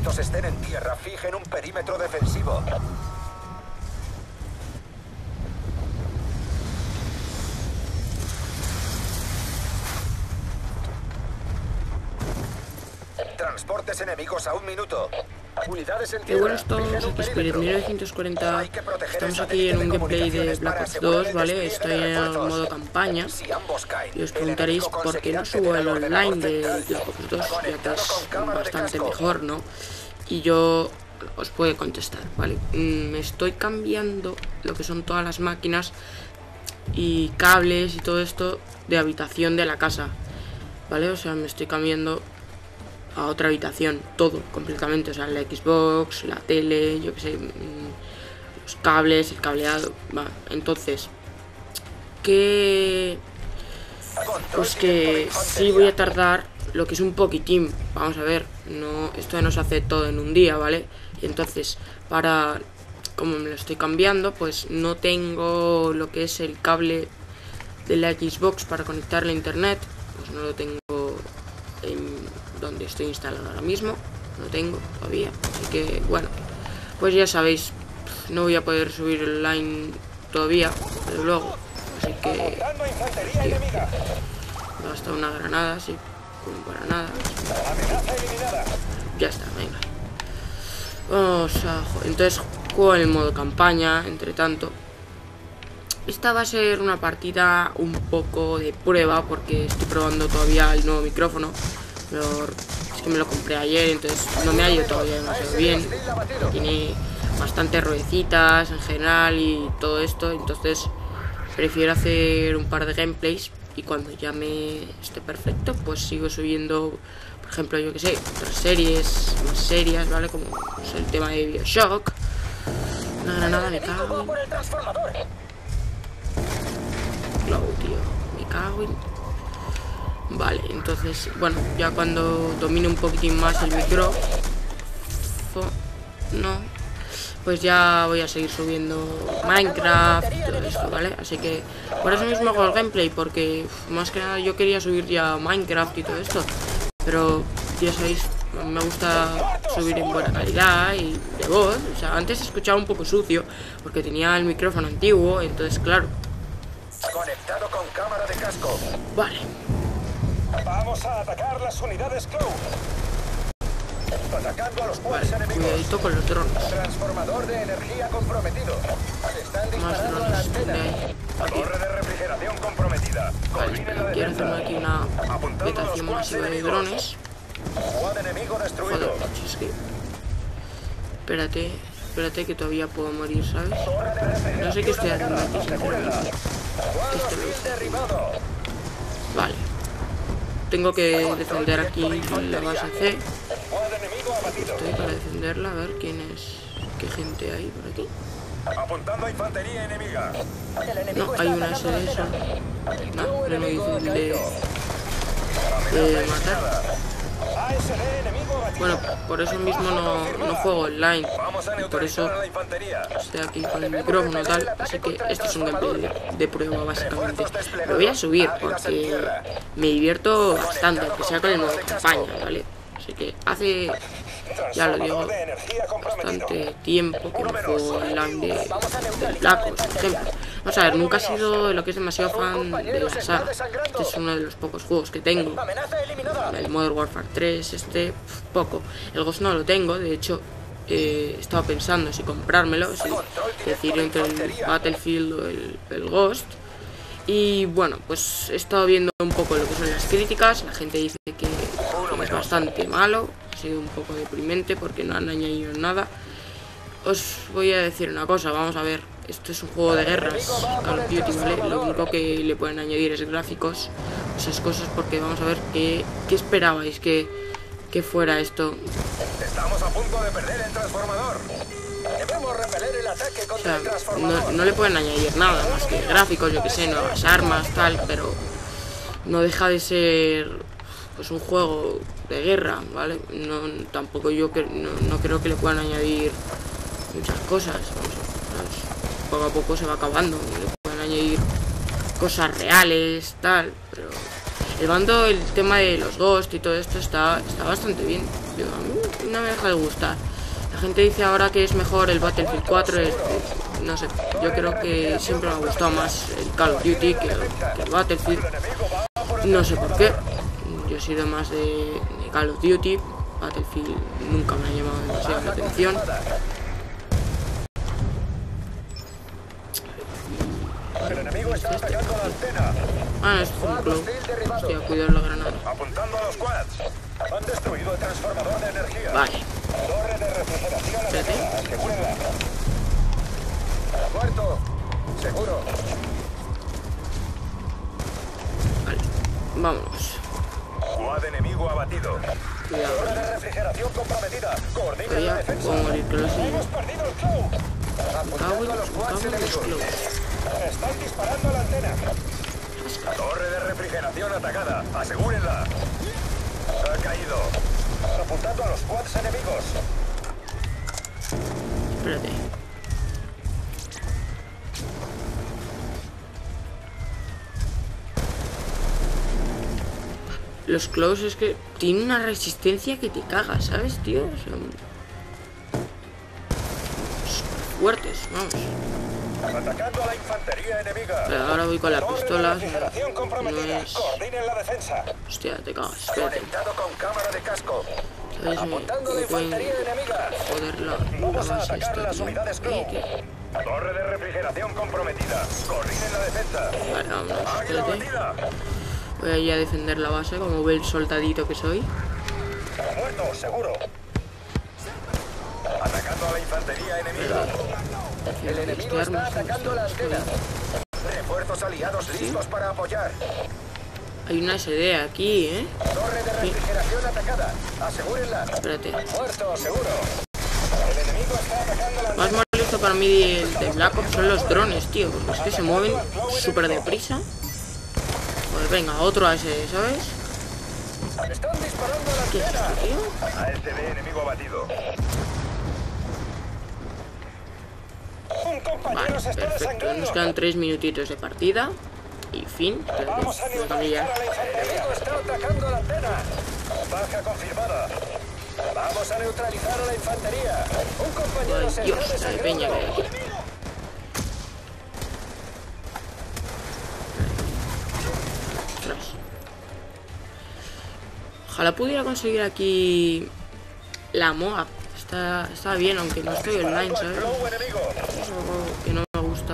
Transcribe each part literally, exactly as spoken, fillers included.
estos estén en tierra, fijen un perímetro defensivo. Transportes enemigos a un minuto. Unidades en Qué tierra. bueno, estamos aquí, Spirit mil novecientos cuarenta. Estamos aquí en un gameplay de Black Ops dos, ¿vale? Estoy en el modo campaña. Y os preguntaréis por qué no subo el online de Black Ops dos, ya que es bastante mejor, ¿no? Y yo os puedo contestar, ¿vale? Me estoy cambiando lo que son todas las máquinas y cables y todo esto de habitación de la casa, ¿vale? O sea, me estoy cambiando a otra habitación, todo, completamente, o sea, la Xbox, la tele, yo que sé, los cables, el cableado, va, entonces, que, pues que sí voy a tardar lo que es un poquitín, vamos a ver, no, esto no se hace todo en un día, ¿vale? Y entonces, para, como me lo estoy cambiando, pues no tengo lo que es el cable de la Xbox para conectarle a internet, pues no lo tengo en donde estoy instalado ahora mismo, no tengo todavía, así que bueno, pues ya sabéis, no voy a poder subir el online todavía, pero luego, así que basta una granada, así como para nada, ya está, venga, vamos a, entonces juego en el modo campaña, entre tanto. Esta va a ser una partida un poco de prueba porque estoy probando todavía el nuevo micrófono. Pero es que me lo compré ayer, entonces no me ha ido todavía demasiado bien. Tiene bastantes ruedecitas en general y todo esto, entonces prefiero hacer un par de gameplays y cuando ya me esté perfecto, pues sigo subiendo, por ejemplo, yo que sé, otras series más serias, ¿vale? Como pues, el tema de BioShock. Una granada, me cago en... Claro, tío, me cago en... Vale, entonces, bueno, ya cuando domine un poquitín más el micro, no, pues ya voy a seguir subiendo Minecraft y todo esto, ¿vale? Así que por eso mismo hago el gameplay, porque uf, más que nada yo quería subir ya Minecraft y todo esto, pero ya sabéis, me gusta subir en buena calidad y de voz. O sea, antes escuchaba un poco sucio porque tenía el micrófono antiguo, entonces claro. Conectado con cámara de casco. Vale. Vamos a atacar las unidades Cloud. Atacando a los cuales Vale, enemigos. cuidadito con los drones. Transformador de energía comprometido. Están disparando a la antena. Torre de refrigeración comprometida. Vale, espera, quiero hacerme aquí una petación masiva de drones. Squad enemigo destruido. Joder, es que... Espérate, espérate que todavía puedo morir, ¿sabes? No sé qué estoy haciendo aquí, sinceramente. Esto derribado. Vale. Tengo que defender aquí la base C. Estoy para defenderla, a ver quién es... qué gente hay por aquí. Apuntando a infantería enemiga. No, hay una S D eso. No, no me dicen de... de matar. Bueno, por eso mismo no, no juego online. Y por eso estoy aquí con el micrófono y tal. Así que esto es un gameplay de, de prueba, básicamente. Lo voy a subir porque me divierto bastante, aunque sea con el modo campaña, ¿vale? Así que hace, ya lo digo, bastante tiempo que no juego online de, de Black Ops, por ejemplo. Vamos a ver, nunca he sido lo que es demasiado fan de la saga. Este es uno de los pocos juegos que tengo. El Modern Warfare tres, este, poco. El Ghost no lo tengo, de hecho, eh, estaba pensando si comprármelo, si decidir entre el Battlefield o el, el Ghost. Y bueno, pues he estado viendo un poco lo que son las críticas. La gente dice que es bastante malo, ha sido un poco deprimente porque no han añadido nada. Os voy a decir una cosa, vamos a ver, esto es un juego de guerras, Call of Duty, ¿vale? Lo único que le pueden añadir es gráficos, esas cosas, porque vamos a ver qué, qué esperabais que, que fuera esto. Estamos a punto de perder el transformador. Debemos repeler el ataque O contra sea, el transformador. no, no le pueden añadir nada más que gráficos, yo que sé, nuevas armas, tal, pero no deja de ser pues un juego de guerra, ¿vale? No, tampoco yo que, no, no creo que le puedan añadir muchas cosas, vamos a, pues, poco a poco se va acabando, le pueden añadir cosas reales, tal, pero El bando, el tema de los Ghost y todo esto está, está bastante bien. Yo, a mí no me deja de gustar. La gente dice ahora que es mejor el Battlefield cuatro. El, no sé, yo creo que siempre me ha gustado más el Call of Duty que el, que el Battlefield. No sé por qué. Yo he sido más de, de Call of Duty. Battlefield nunca me ha llamado demasiado la atención. El enemigo está atacando la antena. Ah, no, esto es un club. Hostia, cuidado la granada. Apuntando a los quads. Han destruido el transformador de energía. Vale. Torre de refrigeración Espérate. atacada. Asegúrenla. Muerto. Seguro. Vale. Vámonos. Quad enemigo abatido. Cuidado. Torre de refrigeración comprometida. Coordinen la Todavía defensa. puedo morir, que lo sé. Hemos perdido el club. Cago Apuntando en a los quads cago en los enemigos. clubs. Están disparando a la antena. Torre de refrigeración atacada. Asegúrenla. Ha caído. Apuntando a los quads enemigos. Espérate. Los close es que tienen una resistencia que te cagas, ¿sabes, tío? Son súper fuertes, vamos. Atacando a la infantería enemiga. Pero ahora voy con la Torre de pistola. refrigeración No comprometida. es... Coordinen la defensa. Hostia, te cagas, espérate. Conectado con cámara de casco. ¿Sabes? Me, Apuntando a la me pueden infantería enemiga. joder la, la Vamos a base atacar esta, las tío. unidades Crow. Eh, que- Torre de refrigeración comprometida. Coordinen la defensa. Vale, vámonos, Águila espérate. batida. Voy a ir a defender la base, como ve el soldadito que soy. Muerto, seguro. Atacando a la infantería enemiga. El enemigo está atacando la antena. Refuerzos aliados listos para apoyar. Hay una S D aquí, ¿eh? Torre de refrigeración atacada. Asegúrenla. Espérate. Muerto, seguro. El enemigo está atacando la Más molesto para mí del de Black Ops son los drones, tío. Porque es que se mueven súper deprisa. Pues venga, otro A S D, ¿sabes? Están disparando a la ¿Qué es antena. esto, tío? A S D enemigo abatido. Un compañero Vale, se está perfecto. desangrando. Nos quedan tres minutitos de partida. Y fin. Vamos a Espérate, neutralizar cambiar. a la infantería. El enemigo está atacando la antena. Baja confirmada. Vamos a neutralizar a la infantería. Un compañero Ay, se Dios, está la de peña que hay desangrando. aquí. Ostras. Ojalá pudiera conseguir aquí la M O A P. Está, está bien, aunque no estoy online, ¿sabes? Disparando al globo enemigo. Es algo que no me gusta.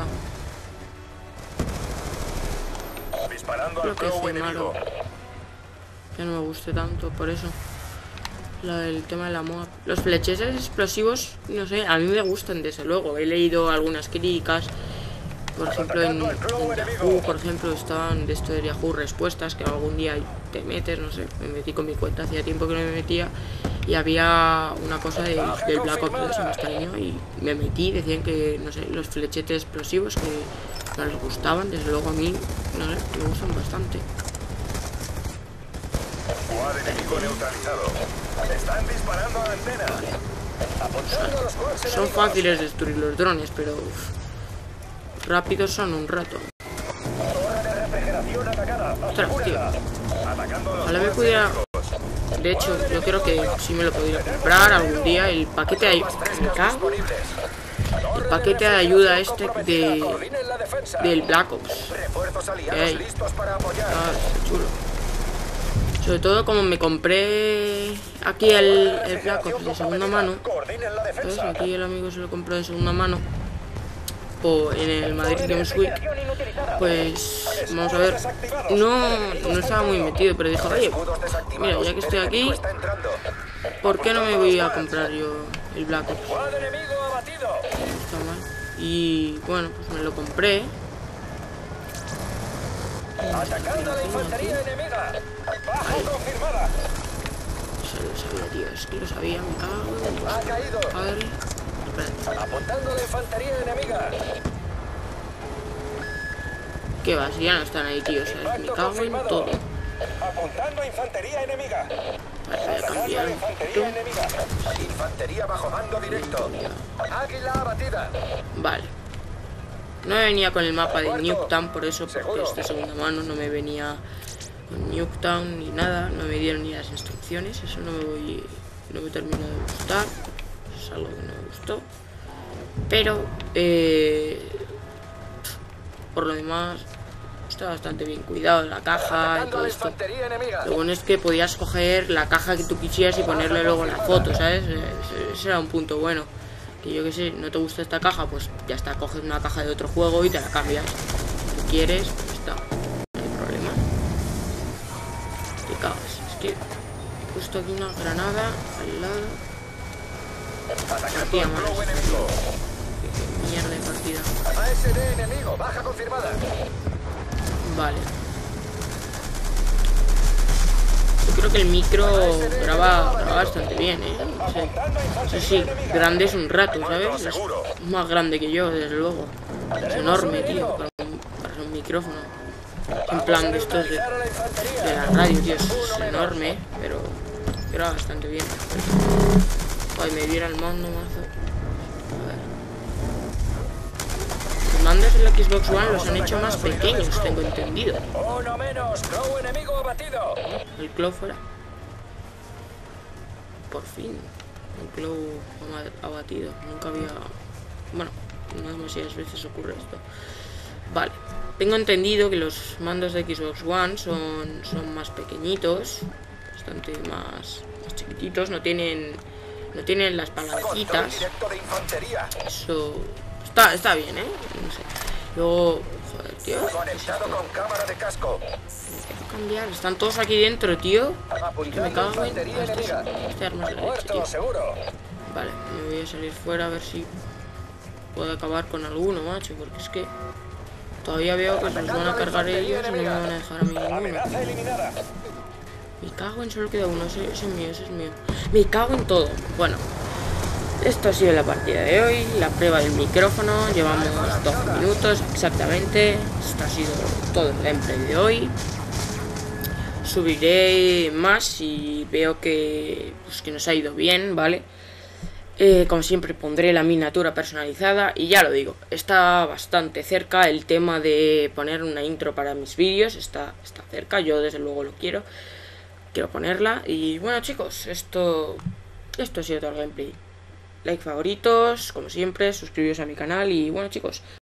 Disparando al Creo que globo fue enemigo. malo. Que no me guste tanto, por eso. La, el tema de la M O A P. Los flechetes explosivos, no sé, a mí me gustan desde luego. He leído algunas críticas. Por ejemplo, en, en Yahoo, por ejemplo, estaban de esto de Yahoo respuestas, que algún día te metes, no sé, me metí con mi cuenta, hacía tiempo que no me metía, y había una cosa de, del Black Ops dos en este año, y me metí, decían que, no sé, los flechetes explosivos que no les gustaban, desde luego a mí, no sé, me gustan bastante. Quad enemigo neutralizado. Están disparando a la antena. Apuntando a los quads Son enemigos. fáciles de destruir los drones, pero uf, rápidos son un rato. Torre de refrigeración atacada. Ostras, tío. Atacando a los Ojalá me quads pudiera... enemigos. De hecho, yo creo que sí me lo podría comprar algún día. El paquete de... Me cago. El paquete de ayuda este de... Coordinen la defensa. del Black Ops. Refuerzos aliados Ey. listos para apoyar. Ah, está chulo. Sobre todo como me compré aquí el, el Black Ops de segunda mano. Coordinen la ¿Sabes? defensa. Aquí el amigo se lo compró de segunda mano. O en el Madrid Games Week. Pues vamos a ver. No, no estaba muy metido, pero dijo, oye, mira, ya que estoy aquí, Está entrando. ¿por qué no me voy a comprar yo el Black Ops? Quad enemigo abatido. No está mal. Y bueno, pues me lo compré. Atacando a la infantería enemiga. Baja confirmada. Se lo sabía, tío, es que lo sabía, me cago en Ha Dios. caído. Padre. Espérate. Apuntando a la infantería enemiga. ¿Qué va? Si ya no están ahí, tío, ¿sabes? Me Impacto cago en confirmado. todo. Apuntando a infantería enemiga. Vale, voy a Atacando a cambiar. la infantería enemiga. Infantería bajo mando directo. Águila abatida. Vale. No me venía con el mapa de Nuketown, por eso, porque es de segunda mano, no me venía con Nuketown ni nada, no me dieron ni las instrucciones, eso no me voy, no me terminó de gustar, eso es algo que no me gustó, pero eh, por lo demás está bastante bien cuidado la caja y todo esto. Lo bueno es que podías coger la caja que tú quisieras y ponerle luego la foto, ¿sabes? Ese era un punto bueno. Que yo que sé, no te gusta esta caja, pues ya está, coges una caja de otro juego y te la cambias. Si quieres, pues está. No hay problema. Te cagas. Es que he puesto aquí una granada al lado. Partida más. Qué mierda de partida. A S D enemigo, baja confirmada. Vale. Yo creo que el micro graba, graba bastante bien, ¿eh? No sé. Sí, sí, grande es un rato, ¿sabes? Es más grande que yo, desde luego. Es enorme, tío, para un, para un micrófono. En plan de estos de, de la radio, tío, es, es enorme, pero graba bastante bien. Ay, me viera el mando, mazo. A ver. Los mandos en la Xbox One los han hecho más pequeños, tengo entendido. Uno menos, Crow enemigo abatido. El Claw fuera. Por fin. Un Claw abatido. Nunca había... Bueno, no demasiadas veces ocurre esto. Vale. Tengo entendido que los mandos de Xbox One son, son más pequeñitos. Bastante más, más chiquititos. No tienen... No tienen las palanquitas. Eso... Está, está bien, ¿eh? No sé. Luego... Joder, tío. Conectado con cámara de casco. Cambiar. Están todos aquí dentro, tío. Que me cago en... Ah, este, este arma es la leche, tío. Vale, me voy a salir fuera a ver si puedo acabar con alguno, macho. Porque es que todavía veo que se los van a cargar ellos y no me van a dejar a mí ninguno. Me cago en, solo queda uno. Ese, ese es mío, ese es mío. Me cago en todo. Bueno, esto ha sido la partida de hoy. La prueba del micrófono. Llevamos dos minutos exactamente. Esto ha sido todo el gameplay de hoy. Subiré más si veo que, pues, que nos ha ido bien, ¿vale? Eh, como siempre pondré la miniatura personalizada. Y ya lo digo, está bastante cerca el tema de poner una intro para mis vídeos. Está, está cerca, yo desde luego lo quiero. Quiero ponerla. Y bueno, chicos, esto, esto ha sido todo el gameplay. Like, favoritos, como siempre, suscribiros a mi canal. Y bueno, chicos,